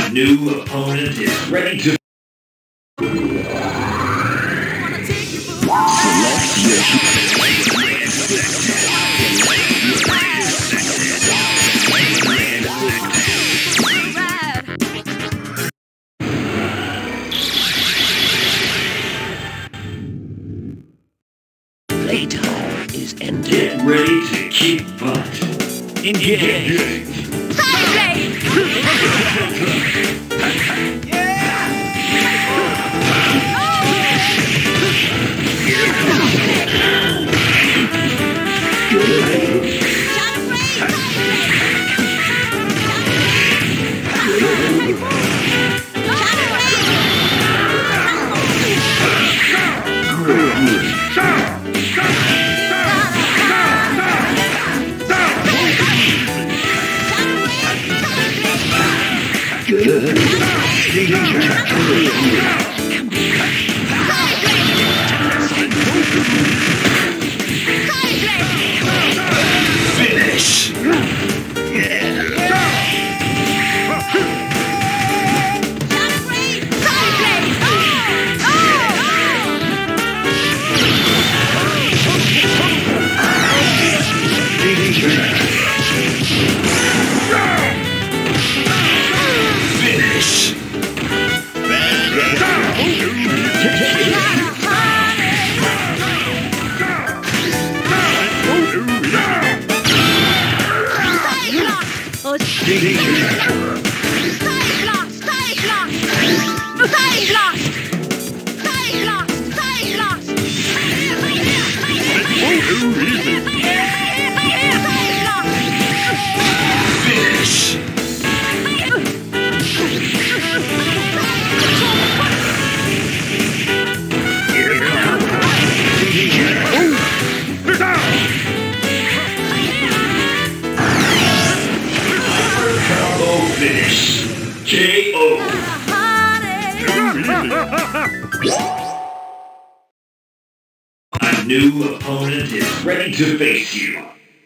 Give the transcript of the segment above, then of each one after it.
A new opponent is ready to. Playtime is ended. Get ready to keep butt. Engage. Finish. Finish. Finish. Combo finish. KO. A new opponent is ready to face you.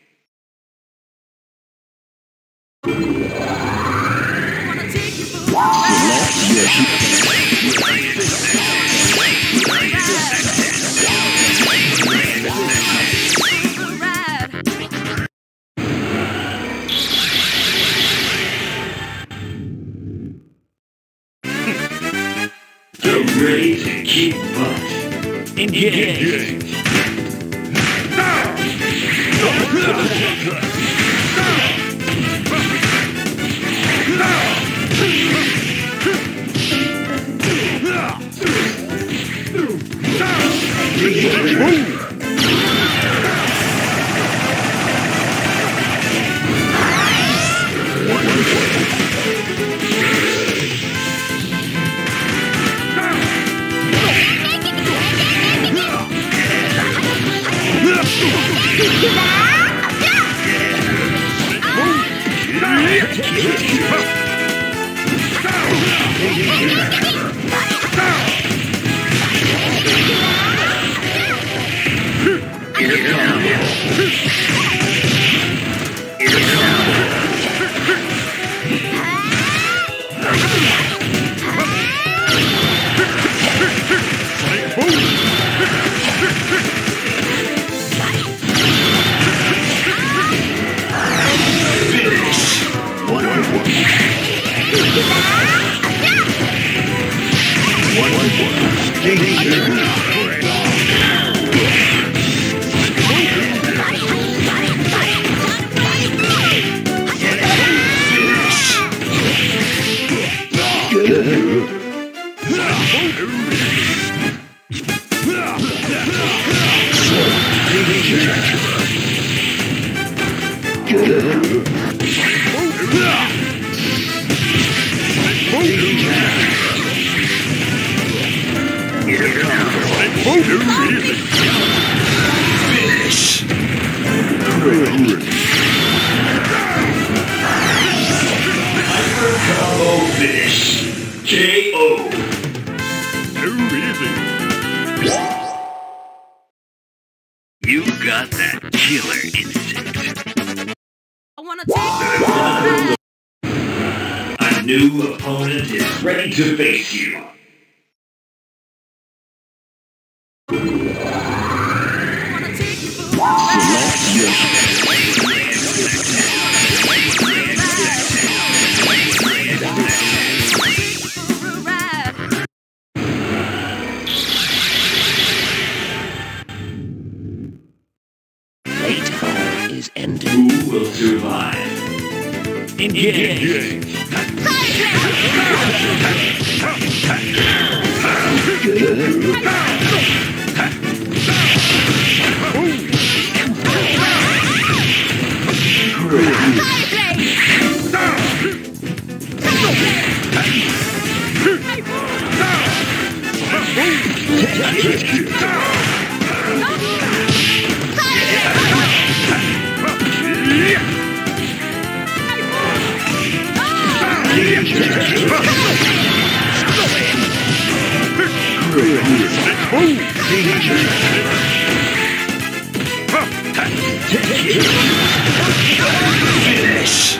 Get ready to keep butt. Engage. Finish. Combo finish. KO. Too easy. You got that killer instinct. I wanna take you. A new opponent is ready to face you. Select your Playtime is ended. Who will survive? engage. Finish!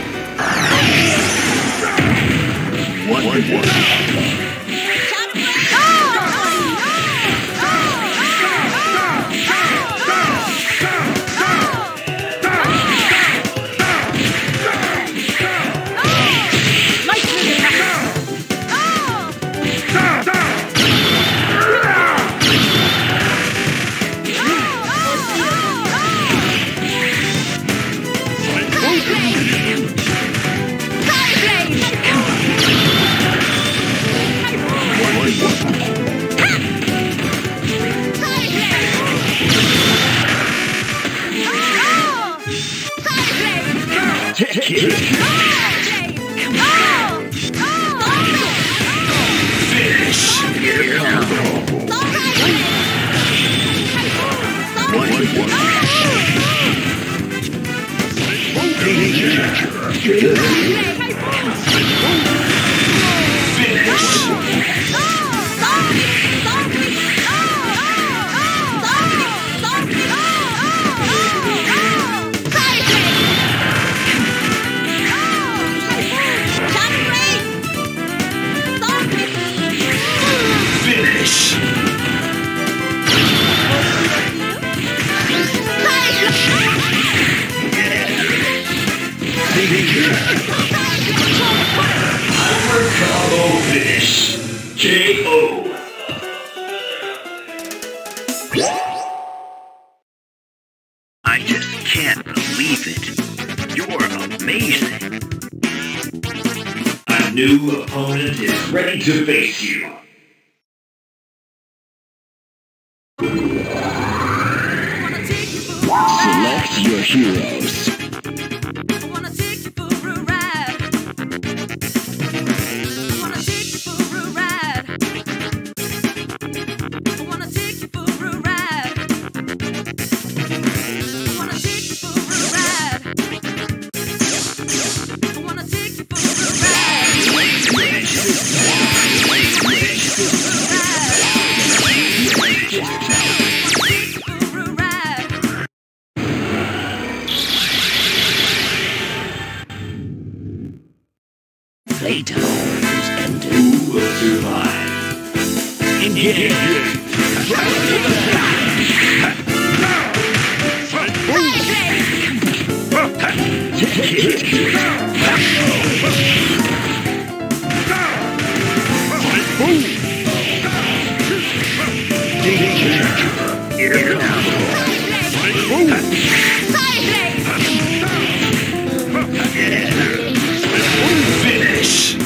Combo finish. KO. I just can't believe it. You're amazing. A new opponent is ready to face you. Select your heroes. Playtime is ended. Who will survive? Finish!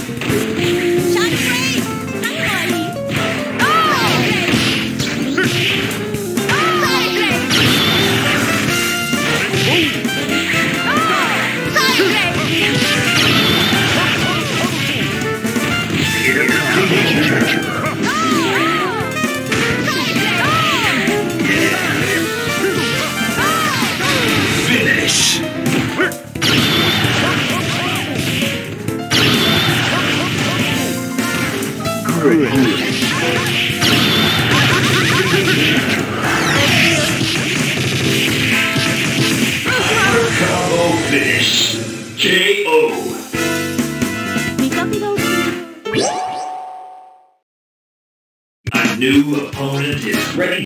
Finish! Combo finish. KO. 見かけ倒 A new opponent is ready.